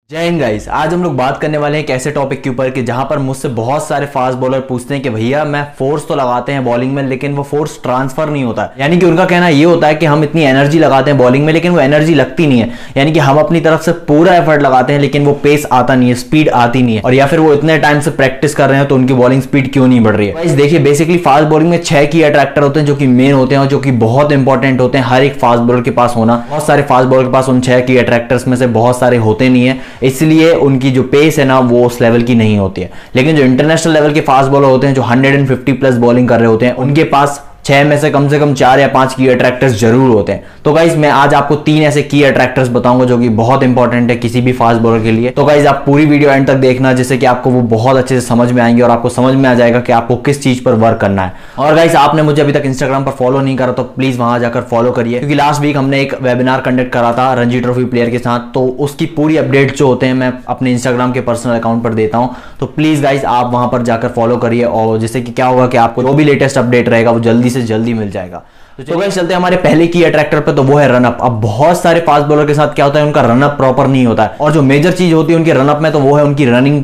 जय हिंद गाइस। आज हम लोग बात करने वाले हैं एक ऐसे टॉपिक के ऊपर कि जहां पर मुझसे बहुत सारे फास्ट बॉलर पूछते हैं कि भैया मैं फोर्स तो लगाते हैं बॉलिंग में लेकिन वो फोर्स ट्रांसफर नहीं होता। यानी कि उनका कहना ये होता है कि हम इतनी एनर्जी लगाते हैं बॉलिंग में लेकिन वो एनर्जी लगती नहीं है। यानी कि हम अपनी तरफ से पूरा एफर्ट लगाते हैं लेकिन वो पेस आता नहीं है, स्पीड आती नहीं है। और या फिर वो इतने टाइम से प्रैक्टिस कर रहे हैं तो उनकी बॉलिंग स्पीड क्यों नहीं बढ़ रही है। गाइस देखिए, बेसिकली फास्ट बॉलिंग में 6 की अट्रैक्टर होते हैं जो कि मेन होते हैं और जो कि बहुत इंपॉर्टेंट होते हैं हर एक फास्ट बॉलर के पास होना। बहुत सारे फास्ट बॉलर के पास उन 6 की अट्रैक्टर्स में से बहुत सारे होते नहीं है, इसलिए उनकी जो पेस है ना वो उस लेवल की नहीं होती है। लेकिन जो इंटरनेशनल लेवल के फास्ट बॉलर होते हैं जो 150 प्लस बॉलिंग कर रहे होते हैं उनके पास 6 में से कम 4 या 5 की अट्रैक्टर्स जरूर होते हैं। तो गाइज मैं आज आपको 3 ऐसे की अट्रैक्टर्स बताऊंगा जो कि बहुत इंपॉर्टेंट है किसी भी फास्ट बॉलर के लिए। तो गाइज आप पूरी वीडियो एंड तक देखना जिससे कि आपको वो बहुत अच्छे से समझ में आएंगे और आपको समझ में आ जाएगा कि आपको किस चीज पर वर्क करना है। और गाइज आपने मुझे अभी तक इंस्टाग्राम पर फॉलो नहीं करा तो प्लीज वहां जाकर फॉलो करिए, क्योंकि लास्ट वीक हमने एक वेबिनार कंडक्ट करा था रणजी ट्रॉफी प्लेयर के साथ, तो उसकी पूरी अपडेट जो होते हैं मैं अपने इंस्टाग्राम के पर्सनल अकाउंट पर देता हूं। तो प्लीज गाइज आप वहां पर जाकर फॉलो करिए और जिससे कि क्या होगा कि आपको जो भी लेटेस्ट अपडेट रहेगा वो जल्दी से जल्दी मिल जाएगा। तो गाइस चलते हैं हमारे पहले की अट्रैक्टर पे, तो वो है रनअप। अब बहुत सारे फास्ट बॉलर के साथ क्या होता है, उनका रनअप प्रॉपर नहीं होता है और जो मेजर चीज होती है उनके रनअप में तो वो है उनकी रनिंग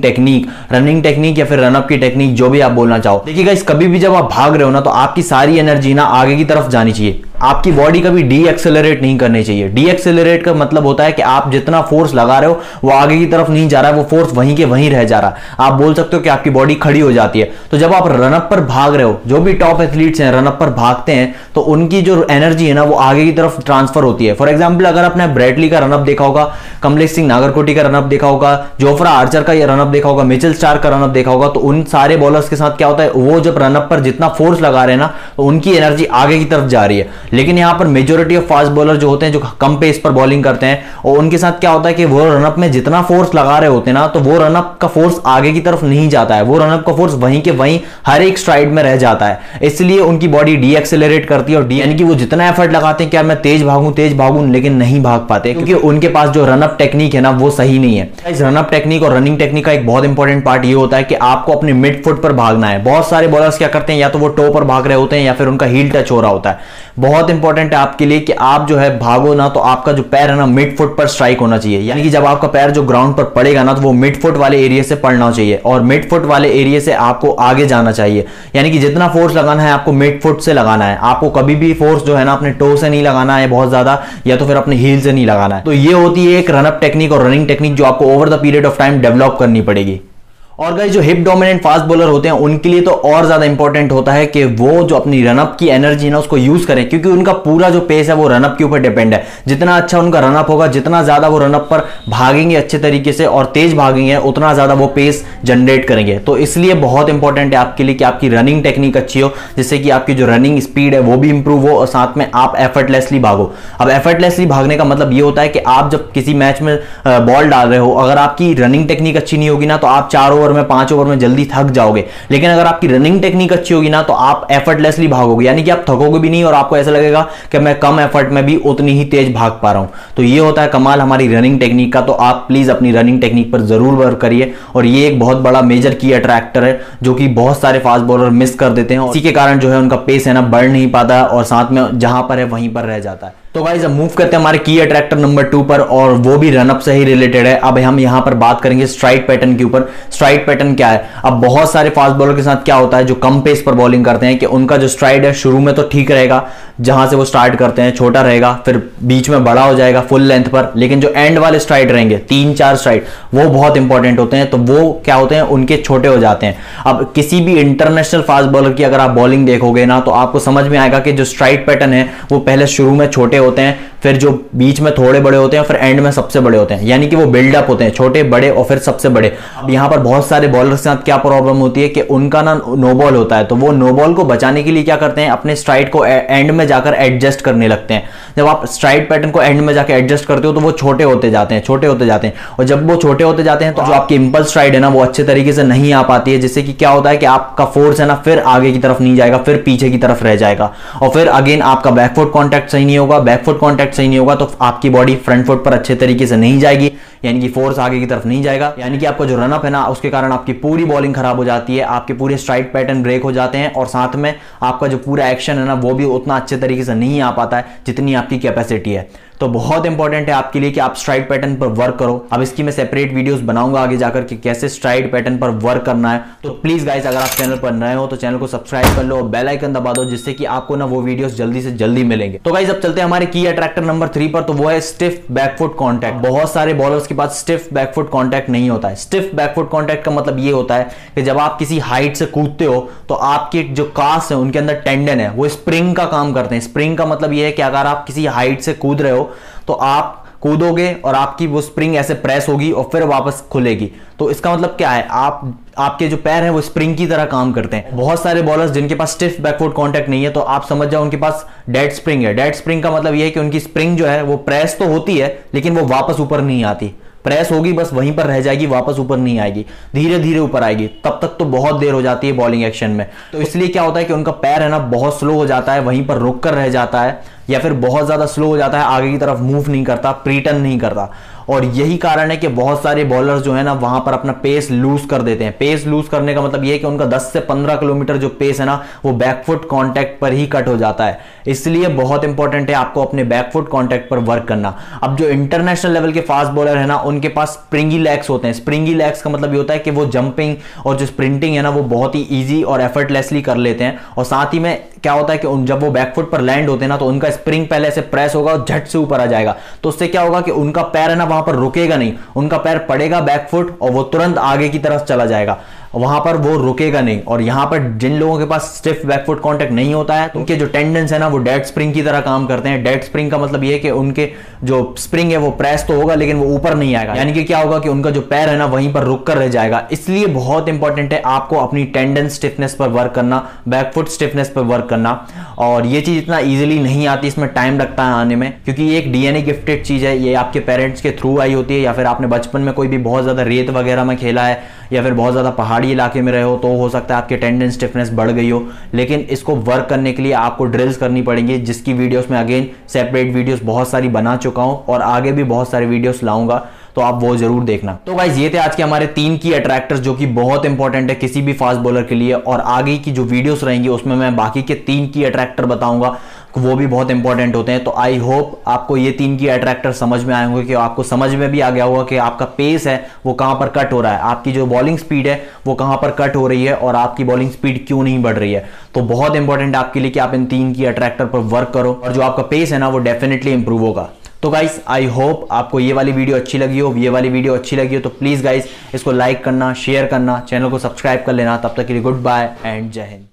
टेक्निक या फिर रनअप की टेक्निक, जो भी आप बोलना चाहो। देखिए गाइस, कभी भी जब आप भाग रहे हो ना तो आपकी सारी एनर्जी ना आगे की तरफ जानी चाहिए। आपकी बॉडी कभी डी एक्सेलरेट नहीं करनी चाहिए। डी एक्सेलरेट का मतलब होता है कि आप जितना फोर्स लगा रहे हो वो आगे की तरफ नहीं जा रहा है, वो फोर्स वहीं के वहीं रह जा रहा है। आप बोल सकते हो कि आपकी बॉडी खड़ी हो जाती है। तो जब आप रनअप पर भाग रहे हो, जो भी टॉप एथलीट्स हैं रनअप पर भागते हैं तो उनकी जो एनर्जी है ना वो आगे की तरफ ट्रांसफर होती है। फॉर एग्जाम्पल अगर आपने ब्रैडली का रनअप देखा होगा, कमलेश सिंह नागरकोटी का रनअप देखा होगा, जोफ्रा आर्चर का रनअप देखा होगा, मिचेल स्टार्क का रनअप देखा होगा, तो उन सारे बॉलर्स के साथ क्या होता है, वो जब रनअप पर जितना फोर्स लगा रहे हैं ना तो उनकी एनर्जी आगे की तरफ जा रही है। लेकिन यहाँ पर मेजॉरिटी ऑफ फास्ट बॉलर जो होते हैं जो कम पेस पर बॉलिंग करते हैं और उनके साथ क्या होता है कि वो रनअप में जितना फोर्स लगा रहे होते हैं ना तो वो रनअप का फोर्स आगे की तरफ नहीं जाता है, वो रनअप का फोर्स वहीं के वहीं हर एक स्ट्राइड में रह जाता है। इसलिए उनकी बॉडी डी एक्सेलरेट करती है और यानी कि वो जितना एफर्ट लगाते हैं कि यार मैं तेज भागूं लेकिन नहीं भाग पाते, क्योंकि उनके पास जो रनअप टेक्निक है ना वो सही नहीं है। इस रनअप टेक्निक और रनिंग टेक्निक का एक बहुत इंपॉर्टेंट पार्ट ये होता है कि आपको अपने मिड फुट पर भागना है। बहुत सारे बॉलर्स क्या करते हैं, या तो वो टो पर भाग रहे होते हैं या फिर उनका हील टच हो रहा होता है। बहुत इंपॉर्टेंट है आपके लिए कि आप जो है भागो ना तो आपका जो पैर है ना मिड फुट पर स्ट्राइक होना चाहिए। यानी कि जब आपका पैर जो ग्राउंड पर पड़ेगा ना तो वो मिड फुट वाले एरिया से पड़ना चाहिए और मिड फुट वाले एरिया से आपको आगे जाना चाहिए। यानी कि जितना फोर्स लगाना है आपको मिड फुट से लगाना है। आपको कभी भी फोर्स जो है ना अपने टो से नहीं लगाना है बहुत ज्यादा, या तो फिर अपने हील से नहीं लगाना है। तो ये होती है एक रनअप टेक्निक और रनिंग टेक्निक जो आपको over the period of time develop करनी पड़ेगी। और गाइस जो हिप डोमिनेंट फास्ट बॉलर होते हैं उनके लिए तो और ज्यादा इंपॉर्टेंट होता है कि वो जो अपनी रनअप की एनर्जी ना उसको यूज करें, क्योंकि उनका पूरा जो पेस है वो रनअप के ऊपर डिपेंड है। जितना अच्छा उनका रनअप होगा, जितना ज्यादा वो रनअप पर भागेंगे अच्छे तरीके से और तेज भागेंगे, उतना ज्यादा वो पेस जनरेट करेंगे। तो इसलिए बहुत इंपॉर्टेंट है आपके लिए कि आपकी रनिंग टेक्निक अच्छी हो, जिससे कि आपकी जो रनिंग स्पीड है वो भी इंप्रूव हो और साथ में आप एफर्टलेसली भागो। अब एफर्टलेसली भागने का मतलब ये होता है कि आप जब किसी मैच में बॉल डाल रहे हो, अगर आपकी रनिंग टेक्निक अच्छी नहीं होगी ना तो आप 4 ओवर में 5 ओवर में जल्दी थक जाओगे। लेकिन अगर आपकी रनिंग टेक्निक अच्छी होगी ना तो आप एफर्टलेसली भागोगे, यानी कि आप थकोगे भी नहीं और आपको ऐसा लगेगा कि मैं कम एफर्ट में भी उतनी ही तेज भाग पा रहा हूं। तो ये होता है कमाल हमारी रनिंग टेक्निक का। तो आप प्लीज अपनी रनिंग टेक्निक पर जरूर वर्क करिए और ये एक बहुत बड़ा मेजर की अट्रैक्टर है जो कि बहुत सारे फास्ट बॉलर मिस कर देते हैं और इसी के कारण जो है उनका पेस है ना बढ़ नहीं पाता और साथ में जहां पर है वहीं पर रह जाता है। तो गाइस अब मूव करते हैं हमारे की अट्रैक्टर नंबर 2 पर और वो भी रनअप से ही रिलेटेड है। अब हम यहां पर बात करेंगे स्ट्राइड पैटर्न के ऊपर। स्ट्राइड पैटर्न क्या है, अब बहुत सारे फास्ट बॉलर के साथ क्या होता है जो कम पेस पर बॉलिंग करते हैं कि उनका जो स्ट्राइड है शुरू में तो ठीक रहेगा, जहां से वो स्टार्ट करते हैं छोटा रहेगा, फिर बीच में बड़ा हो जाएगा फुल लेंथ पर, लेकिन जो एंड वाले स्ट्राइड रहेंगे 3-4 स्ट्राइड वो बहुत इंपॉर्टेंट होते हैं। तो वो क्या होते हैं, उनके छोटे हो जाते हैं। अब किसी भी इंटरनेशनल फास्ट बॉलर की अगर आप बॉलिंग देखोगे ना तो आपको समझ में आएगा कि जो स्ट्राइड पैटर्न है वो पहले शुरू में छोटे होते हैं, फिर जो बीच में थोड़े बड़े होते हैं, फिर एंड में सबसे बड़े होते हैं। यानी कि वो बिल्डअप होते हैं, छोटे बड़े और फिर सबसे बड़े। अब यहाँ पर बहुत सारे बॉलर के साथ क्या प्रॉब्लम होती है कि उनका ना नो बॉल होता है, तो वो नो बॉल को बचाने के लिए क्या करते हैं, अपने स्ट्राइड को एंड में जाकर एडजस्ट करने लगते हैं। जब आप स्ट्राइड पैटर्न को एंड में जाकर एडजस्ट करते हो तो वो छोटे होते जाते हैं और जब वो छोटे होते जाते हैं तो जो आपकी इंपल्स स्ट्राइड है ना वो अच्छे तरीके से नहीं आ पाती है, जिससे कि क्या होता है कि आपका फोर्स है ना फिर आगे की तरफ नहीं जाएगा, फिर पीछे की तरफ रह जाएगा और फिर अगेन आपका बैकफुट कॉन्टैक्ट सही नहीं होगा तो आपकी बॉडी फ्रंट फुट पर अच्छे तरीके से नहीं जाएगी, यानी कि फोर्स आगे की तरफ नहीं जाएगा। यानी कि आपका जो रनअप है ना उसके कारण आपकी पूरी बॉलिंग खराब हो जाती है, आपके पूरे स्ट्राइक पैटर्न ब्रेक हो जाते हैं और साथ में आपका जो पूरा एक्शन है ना वो भी उतना अच्छे तरीके से नहीं आ पाता है जितनी आपकी कैपेसिटी है। तो बहुत इंपॉर्टेंट है आपके लिए कि आप स्ट्राइड पैटर्न पर वर्क करो। अब इसकी मैं सेपरेट वीडियोस बनाऊंगा आगे जाकर कि कैसे स्ट्राइड पैटर्न पर वर्क करना है। तो प्लीज गाइस, अगर आप चैनल पर नए हो तो चैनल को सब्सक्राइब कर लो और बेल आइकन दबा दो, जिससे कि आपको ना वो वीडियोस जल्दी से जल्दी मिलेंगे। तो गाइस अब चलते हैं हमारे की अट्रैक्टर नंबर 3 पर, तो वो है स्टिफ बैकफुट कॉन्टैक्ट। बहुत सारे बॉलर्स के पास स्टिफ बैकफुट कॉन्टैक्ट नहीं होता है। स्टिफ बैकफुट कॉन्टैक्ट का मतलब ये होता है कि जब आप किसी हाइट से कूदते हो तो आपके जो कास है उनके अंदर टेंडन है वो स्प्रिंग का काम करते हैं। स्प्रिंग का मतलब ये है कि अगर आप किसी हाइट से कूद रहे हो तो आप कूदोगे और आपकी वो स्प्रिंग ऐसे प्रेस होगी और फिर वापस खुलेगी। तो इसका मतलब क्या है, आपके जो पैर हैं वो स्प्रिंग की तरह काम करते हैं। बहुत सारे बॉलर्स जिनके पास स्टिफ बैकफुट कांटेक्ट नहीं है तो आप समझ जाओ उनके पास डेड स्प्रिंग है। डेड स्प्रिंग का मतलब ये है कि उनकी स्प्रिंग जो है वो प्रेस तो होती है लेकिन वो वापस ऊपर नहीं आती। प्रेस होगी बस वहीं पर रह जाएगी, वापस ऊपर नहीं आएगी, धीरे धीरे ऊपर आएगी। तब तक तो बहुत देर हो जाती है बॉलिंग एक्शन में। तो इसलिए क्या होता है कि उनका पैर है ना बहुत स्लो हो जाता है, वहीं पर रुक कर रह जाता है, या फिर बहुत ज्यादा स्लो हो जाता है, आगे की तरफ मूव नहीं करता, प्रीटर्न नहीं करता। और यही कारण है कि बहुत सारे बॉलर्स जो है ना वहां पर अपना पेस लूज कर देते हैं। पेस लूज करने का मतलब यह है कि उनका 10 से 15 किलोमीटर जो पेस है ना वो बैकफुट कांटेक्ट पर ही कट हो जाता है। इसलिए बहुत इंपॉर्टेंट है आपको अपने बैकफुट कांटेक्ट पर वर्क करना। अब जो इंटरनेशनल लेवल के फास्ट बॉलर है ना उनके पास स्प्रिंगी लेग्स होते हैं। स्प्रिंगी लेग्स का मतलब ये होता है कि वो जंपिंग और जो स्प्रिंटिंग है ना वो बहुत ही ईजी और एफर्टलेसली कर लेते हैं। और साथ ही में क्या होता है कि जब वो बैकफुट पर लैंड होते हैं ना तो उनका स्प्रिंग पहले से प्रेस होगा और झट से ऊपर आ जाएगा। तो उससे क्या होगा कि उनका पैर है ना वहां पर रुकेगा नहीं, उनका पैर पड़ेगा बैकफुट और वो तुरंत आगे की तरफ चला जाएगा, वहां पर वो रुकेगा नहीं। और यहां पर जिन लोगों के पास स्टिफ बैकफुट कांटेक्ट नहीं होता है तो उनके जो टेंडेंस है ना वो डेड स्प्रिंग की तरह काम करते हैं। डेड स्प्रिंग का मतलब ये है कि उनके जो स्प्रिंग है वो प्रेस तो होगा लेकिन वो ऊपर नहीं आएगा, यानी कि क्या होगा कि उनका जो पैर है ना वहीं पर रुक कर रह जाएगा। इसलिए बहुत इंपॉर्टेंट है आपको अपनी टेंडेंस स्टिफनेस पर वर्क करना, बैकफुट स्टिफनेस पर वर्क करना। और ये चीज इतना इजीली नहीं आती, इसमें टाइम लगता है आने में, क्योंकि ये एक डीएनए गिफ्टेड चीज है। ये आपके पेरेंट्स के थ्रू आई होती है, या फिर आपने बचपन में कोई भी बहुत ज्यादा रेत वगैरह में खेला है या फिर बहुत ज्यादा पहाड़ी इलाके में रहे हो तो हो सकता है आपके टेंडेंस स्टिफनेस बढ़ गई हो। लेकिन इसको वर्क करने के लिए आपको ड्रिल्स करनी पड़ेंगी, जिसकी वीडियोस में अगेन सेपरेट वीडियोस बहुत सारी बना चुका हूं और आगे भी बहुत सारे वीडियोस लाऊंगा, तो आप वो जरूर देखना। तो गाइस ये थे आज के हमारे 3 की अट्रैक्टर्स जो कि बहुत इंपॉर्टेंट है किसी भी फास्ट बॉलर के लिए। और आगे की जो वीडियोस रहेंगी उसमें मैं बाकी के 3 की अट्रैक्टर बताऊंगा, वो भी बहुत इंपॉर्टेंट होते हैं। तो आई होप आपको ये 3 की अट्रैक्टर समझ में आए होंगे, कि आपको समझ में भी आ गया होगा कि आपका पेस है वो कहां पर कट हो रहा है, आपकी जो बॉलिंग स्पीड है वो कहां पर कट हो रही है और आपकी बॉलिंग स्पीड क्यों नहीं बढ़ रही है। तो बहुत इंपॉर्टेंट है आपके लिए कि आप इन 3 की अट्रैक्टर पर वर्क करो और जो आपका पेस है ना वो डेफिनेटली इंप्रूव होगा। तो गाइस आई होप आपको ये वाली वीडियो अच्छी लगी हो। ये वाली वीडियो अच्छी लगी हो तो प्लीज गाइस इसको लाइक करना, शेयर करना, चैनल को सब्सक्राइब कर लेना। तब तक के लिए गुड बाय एंड जय हिंद।